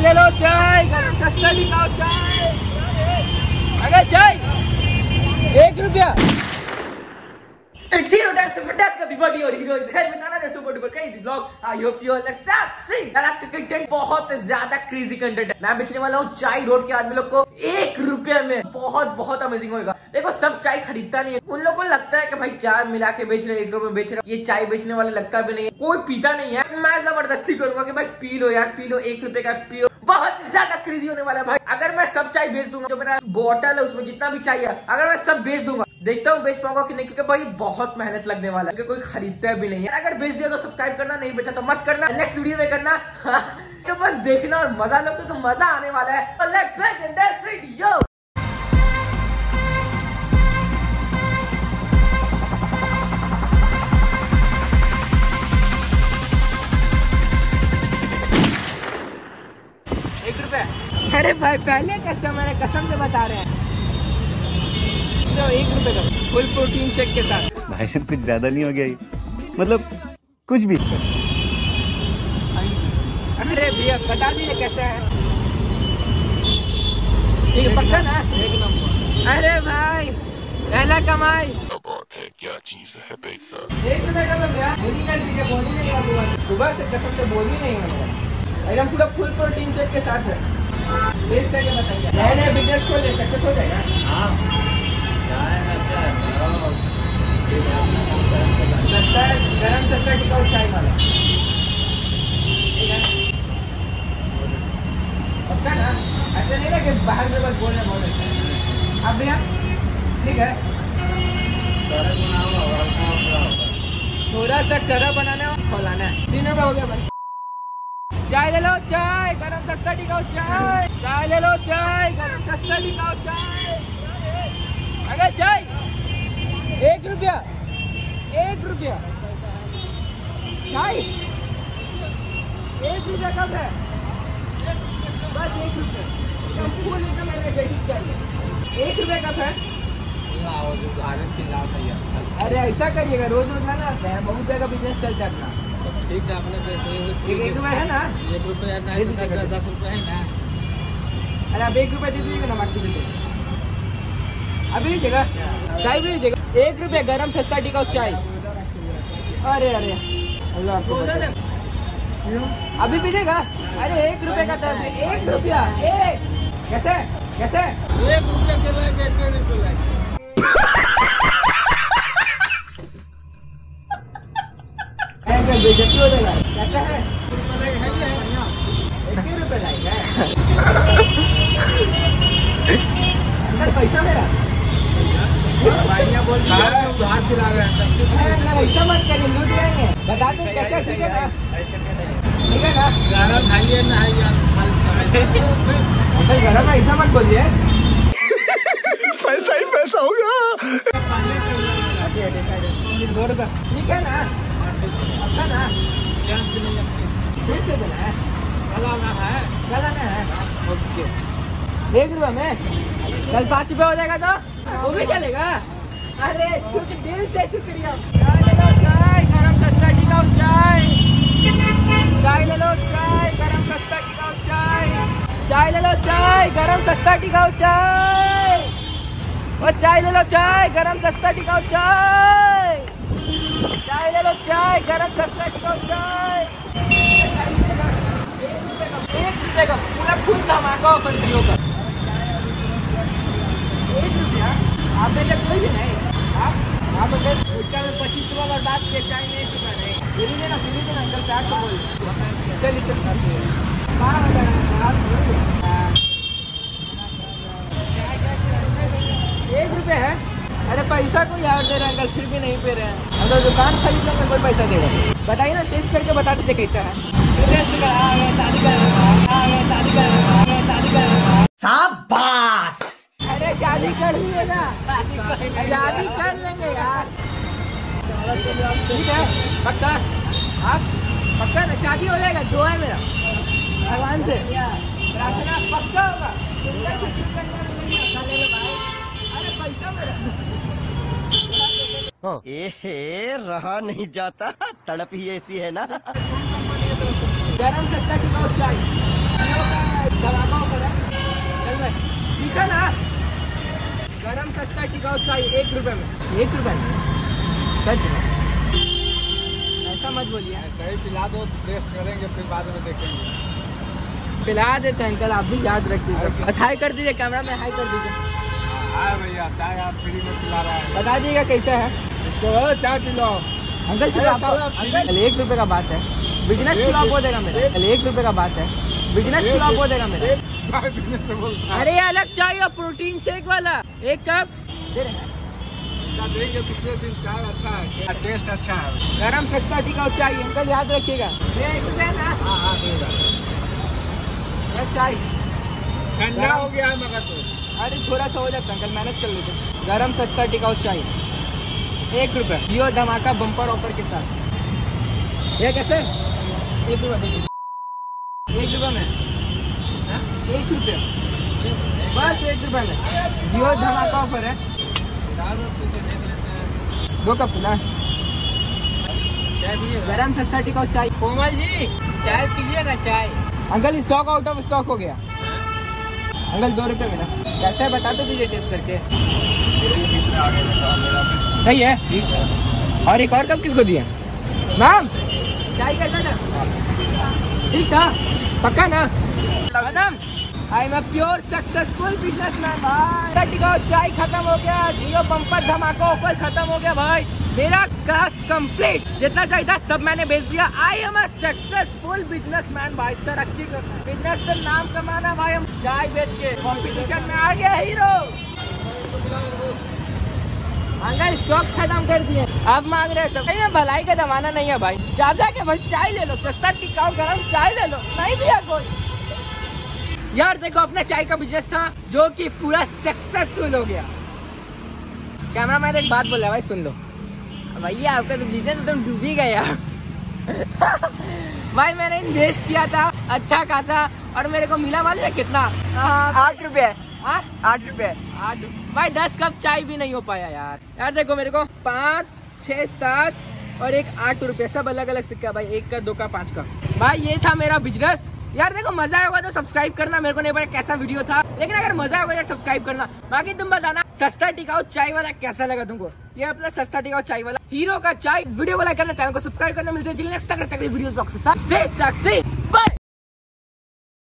ले लो चाय, सस्ता टिकाऊ चाय। अगर चाय 1 रुपया। It's hero time से fantastic everybody और हीरो इस घर में ताना ने super duper crazy blog. I hope you all are success. यार आज का कंटेंट बहुत ज्यादा क्रेजी कंटेंट है। मैं बेचने वाला हूँ चाय रोड के आदमी लोग को 1 रुपये में। बहुत अमेजिंग होगा। देखो सब चाय खरीदता नहीं है, उन लोगों को लगता है कि भाई क्या मिला के बेच रहे, 1 रुपये बेच रहे। ये चाय बेचने वाले लगता भी नहीं है, कोई पीता नहीं है। मैं जबरदस्ती करूंगा कि भाई पी लो यार, पी लो, 1 रुपये का पी लो। बहुत ज्यादा क्रेजी होने वाला है भाई। अगर मैं सब चाय बेच दूंगा, जो मेरा बोतल है उसमें जितना भी चाय है, अगर मैं सब बेच दूंगा, देखता हूँ बेच पाऊंगा कि नहीं, क्योंकि भाई बहुत मेहनत लगने वाला है, क्योंकि कोई खरीदता भी नहीं है। अगर बेच दिया तो सब्सक्राइब करना, नहीं बेचा तो मत करना, नेक्स्ट वीडियो में करना। तो बस देखना और मजा लो, क्योंकि मजा आने वाला है। तो लेट्स बिगिन दिस वीडियो। अरे भाई पहले कस्टमर है, कसम से बता रहे हैं। 1 रुपए का फुल प्रोटीन शेक के साथ। भाई साहब कुछ ज्यादा नहीं हो गया ये? मतलब कुछ भी। अरे भैया बता दीजिए कैसा है। ठीक है पक्का ना? 1 नंबर। अरे भाई पहला कमाई। क्या चीज है पैसा? 1 रुपए का भैया बोली कर लीजिए, बोली नहीं हुआ सुबह से, कसम से बोली नहीं हुआ। एकदम पूरा फुल प्रोटीन शेक के साथ है। बेच करके बताइए, नए नए बिजनेस खोल ले, सक्सेस हो जाएगा। सस्ता गरम सस्ता टिकाऊ चाय वाला, ठीक है पक्का ना? ऐसे नहीं ना कि बाहर से बस बोलने बोल रहे हैं। अब भैया ठीक है, थोड़ा सा कड़ा बनाना है, खोलाना है। 3 रुपये हो गया भाई। चाय ले लो चाय, गरम सस्ता टिकाऊ चाय। चाय ले लो चाय, गरम सस्ता टिकाऊ चाय। अगर चाय 1 रुपया, 1 रुपया चाय 1 रुपया कब है? बस 1 रुपया। फुल एकदम एनर्जेटिक चाहिए। 1 रुपया कब है? अरे ऐसा करिएगा, रोज रोज ना आता है, बहुत जगह बिजनेस चलता है अपना। ठीक है, अपने 1 रुपया है ना? 1 रुपया 10 रुपया है ना? अरे अब 1 रुपया दे दीजिएगा ना, बाकी दे दीजिएगा। अभी लीजिएगा चाय, भी लीजिएगा। 1 रुपया गरम सस्ता टिकाऊ चाय। अरे अरे अभी पीजिएगा। अरे 1 रुपये का दर्द है, 1 रुपया। कैसे कैसे 1 रुपया के लाएंगे? बेइज्जती हो जाएगा। कैसा है? 1 रुपये लाएगा। अंकल पैसा मेरा बोल उधार खिला रहे हैं। ऐसा मत करिए, लूट जाएंगे। बता दो कैसे, ठीक है ना? ठीक है ना? अंकल गरम ऐसा मत बोलिए। पैसा ही पैसा होगा। 2 रुपये ठीक है ना? अच्छा ना? फिर से देना है, चलाना है। ओके 1 रुपये में कल 5 रुपये हो जाएगा तो वो भी चलेगा। अरे दिल से शुक्रिया। चाय ले लो चाय, गरम सस्ता टिकाऊ चाय। चाय ले लो चाय, गरम सस्ता टिकाऊ चाय। चाय ले लो चाय, गरम सस्ता टिकाऊ चाय। और चाय ले लो चाय, गरम सस्ता टिकाऊ चाय। चाय ले लो चाय, गरम सस्ता टिकाऊ चाय। 1 रुपये का पूरा फुल धमाका ऑफर जियो का। 1 रुपया आप में कोई भी नहीं। आप अगर उसका में 25 रुपया और बात के चाय नहीं चुका नहीं, फिर ना अंकल से आपको बोल चलिए 1 रुपये है। अरे पैसा कोई और दे रहा है अंकल, फिर भी नहीं पे रहे हैं। अगर दुकान खरीद लेंगे कोई पैसा देगा? बताइए ना, टेस्ट करके बता दीजिए कैसा है। शाबाश। अरे शादी कर लीजिएगा, शादी कर लेंगे यार। ठीक है पक्का? आप पक्का ना? शादी हो जाएगा, जो है मेरा भगवान से प्रार्थना, पक्का होगा। अरे पैसा मेरा रहा नहीं जाता, तड़प ही ऐसी है ना। गरम सस्ता टिकाऊ चाय। 1 रुपए में, 1 रुपए में सच में, ऐसा मत बोलिए। सही पिला दो, टेस्ट करेंगे फिर बाद में देखेंगे। पिला देते हैं अंकल, आप भी याद रखिएगा। बस हाई कर दीजिए, कैमरा में हाई कर दीजिए। हाँ भैया, चाय आप फ्री में पिला रहा है। बता दीजिएगा कैसा है इसको चाय पिलाओ अंकल। चलो अंकल 1 रुपए का बात है, बिजनेस फ्लॉप हो जाएगा मेरा। 1 रुपए का बात है, बिजनेस फ्लॉप हो जाएगा मेरा। चाय पीने से बोलता अरे अलग चाहिए, प्रोटीन शेक वाला 1 कप दे रहे हैं। देंगे दूसरे दिन। चाय अच्छा है, टेस्ट अच्छा है, गरम सस्ता टिकाऊ चाहिए अंकल, याद रखिएगा। 1 रुपए ना। हाँ देगा। चाय ठंडा हो गया है मगर तो। अरे थोड़ा सा हो जाता अंकल, मैनेज कर लेते। गरम सस्ता टिकाऊ चाहिए 1 रुपए, जियो धमाका बम्पर ऑफर के साथ। ये कैसे 1 रुपए, 1 रुपए में 1 रुपए, बस 1 रुपए में जियो धमाका ऑफर है। 2 कप ना गरम सस्ता टिकाऊ चाहिए। कोमल जी चाय पीजिएगा। चाय uncle stock out of stock हो गया अंकल। 2 रुपए में ना, कैसे है बता दो दीजिए टेस्ट करके। सही है। और एक और कप किसको दिया मैम? चाय कैसा था? ठीक था पक्का ना madam? I am a pure successful businessman भाई। टिकाऊ चाय खत्म हो गया, जियो बम्पर धमाका ऑफर खत्म हो गया भाई। मेरा क्लास कंप्लीट, जितना चाहिए था सब मैंने बेच दिया। I am a successful businessman भाई। तरक्की करना, बिजनेस से नाम कमाना भाई। हम चाय बेच के कंपटीशन में आ गया हीरो। अंकल स्टॉक खत्म कर दिए, अब मांग रहे सब। में भलाई का जमाना नहीं है भाई। जा के भाई चाय ले लो, सस्ता टिकाऊ गरम चाय ले लो। नहीं भैया कोई यार, देखो अपना चाय का बिजनेस था जो कि पूरा सक्सेसफुल हो गया। कैमरा मैन एक बात बोला भाई, सुन लो भैया, आपका तो बिजनेस एकदम डूब ही गया। भाई मैंने इन्वेस्ट किया था अच्छा खासा, और मेरे को मिला मालूम है कितना? 8 रुपए। 8 रुपए। भाई 10 कप चाय भी नहीं हो पाया यार। यार देखो मेरे को 5, 6, 7 और एक 8 रुपए, सब अलग अलग सिक्का भाई। 1 का, 2 का, 5 का। भाई ये था मेरा बिजनेस। यार देखो मजा आया होगा तो सब्सक्राइब करना। मेरे को नहीं पता कैसा वीडियो था, लेकिन अगर मजा आया होगा यार सब्सक्राइब करना। बाकी तुम बताना सस्ता टिकाऊ चाय वाला कैसा लगा तुमको। ये अपना सस्ता टिकाऊ चाय वाला हीरो का चाय वीडियो को लाइक करना, चैनल को सब्सक्राइब करना। मिलते हैं नेक्स्ट तक वीडियो। Stay success.